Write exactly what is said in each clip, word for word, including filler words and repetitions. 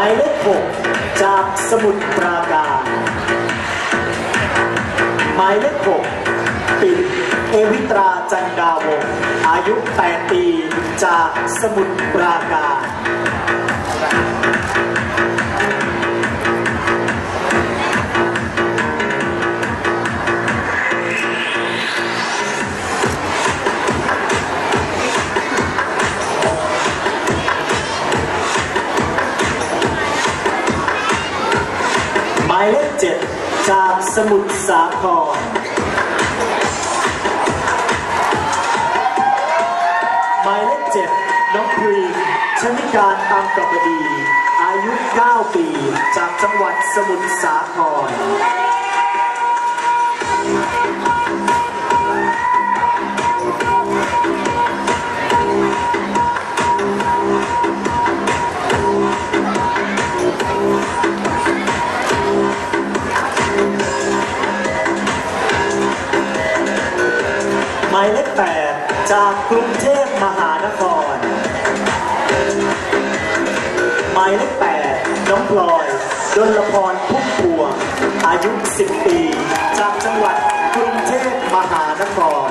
ายเลขหกจากสมุทรปราการหมายเลขหกปิดเอวิตราจันดาวงศ์อายุแปดปีจากสมุทรปราการหมายเลขเจ็ดจากสมุทรสาครหมายเลขเจ็ดน้องพรีมชนิการตังกบดีอายุเก้าปีจากจังหวัดสมุทรสาครหมายเลขแปดจากกรุงเทพมหานครหมายเลขแปดน้องพลอยดลพรพุ่มพวงอายุสิบปีจากจังหวัดกรุงเทพมหานคร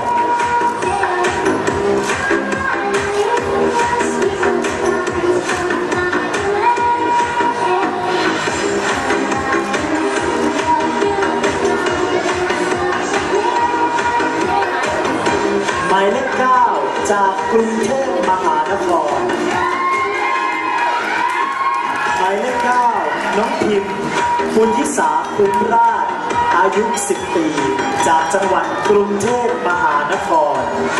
หมายเลขเก้าจากกรุงเทพมหานครหมายเลขเก้าน้องพิมพ์ปุญยิสาภูมิราชอายุสิบปีจากจังหวัดกรุงเทพมหานคร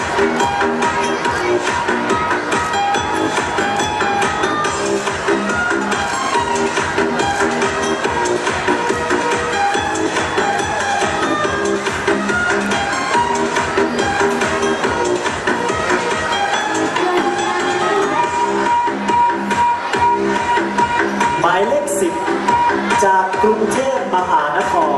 หมายเลขสิบจากกรุงเทพมหานคร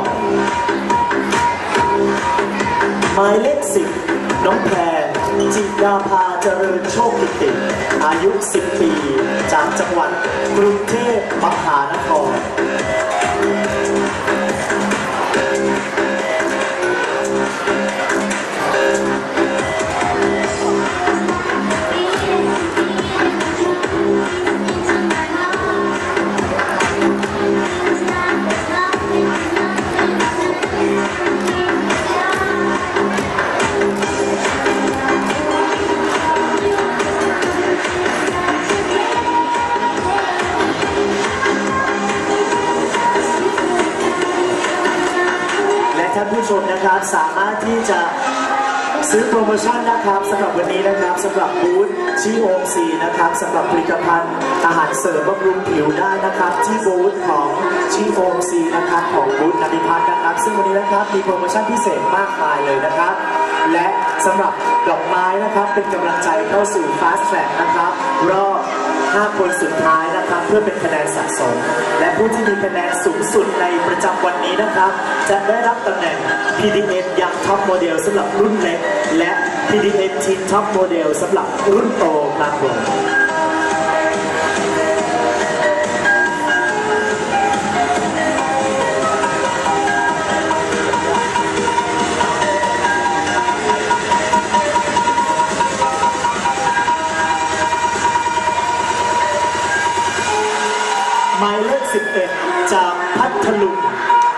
หมายเลขสิบน้องแพรจิดาภาเจริญโชคกิติอายุสิบปีจากจังหวัดกรุงเทพมหานครท่านผู้ชมนะครับสามารถที่จะซื้อโปรโมชั่นนะครับสำหรับวันนี้นะครับสำหรับบูธชีโอมซีนะครับสำหรับผลิตภัณฑ์อาหารเสริมบำรุงผิวได้นะครับที่บูธของชีโอมซีนะครับของบูธนภิพัฒน์นะครับซึ่งวันนี้นะครับมีโปรโมชั่นพิเศษมากมายเลยนะครับและสำหรับดอกไม้นะครับเป็นกำลังใจเข้าสู่ Fast Track นะครับรอบห้าคนสุดท้ายนะครับเพื่อเป็นคะแนนสะสมและผู้ที่มีคะแนนสูงสุดในประจำวันนี้นะครับจะได้รับตำแหน่ง พี ดี เอ็น ยังท็อปโมเดลสำหรับรุ่นเล็กและ พี ดี เอ็น ทีนท็อปโมเดลสำหรับรุ่นโตครับผมหมายเลขสิบเอ็ดจากพัทลุง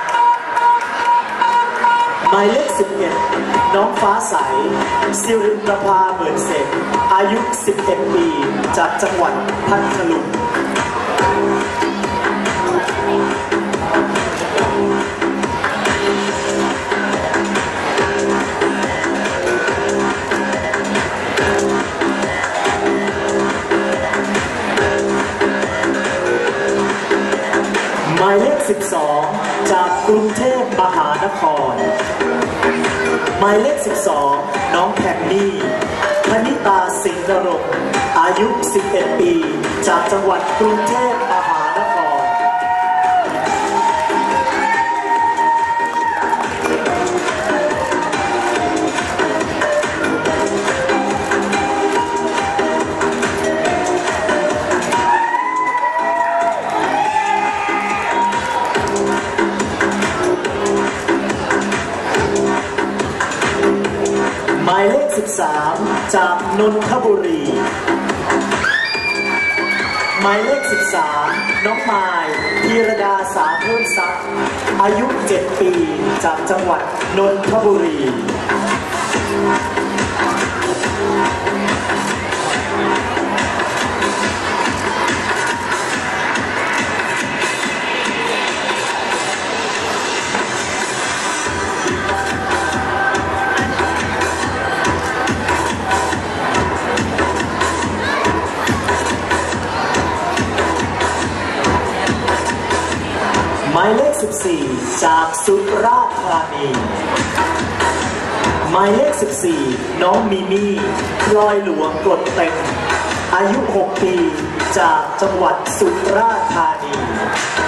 หมายเลขสิบเอ็ดน้องฟ้าใสสิรินทภาเหมือนเสงอายุสิบเอ็ดปีจากจังหวัดพัทลุงหมายเลขสิบสองจากกรุงเทพมหานครหมายเลขสิบสองน้องแพนนี่พนิตาสิงห์นรงค์อายุสิบเอ็ดปีจากจังหวัดกรุงเทพมหานคร หจากนนทบุรีหมายเลขสิบสามน้องไมล์ธีรดาสาเพิ่มทรัพย์อายุเจ็ดปีจากจังหวัดนนทบุรีหมายเลขสิบสี่จากสุราษฎร์ธานีหมายเลขสิบสี่น้องมิมี่พลอยหลวงกดเต็มอายุหกปีจากจังหวัดสุราษฎร์ธานี